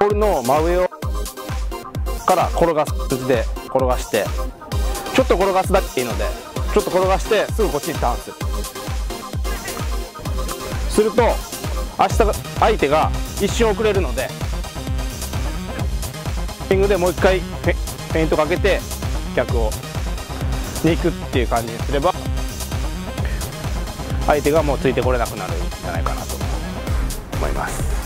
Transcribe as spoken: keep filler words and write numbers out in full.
ールの真上をから転がす感じで転がして、ちょっと転がすだけでいいので、ちょっと転がしてすぐこっちにターンする。すると明日が相手が一瞬遅れるので、スイングでもう一回フェ、フェイントかけて逆をに行くっていう感じにすれば、相手がもうついてこれなくなるんじゃないかなと思います。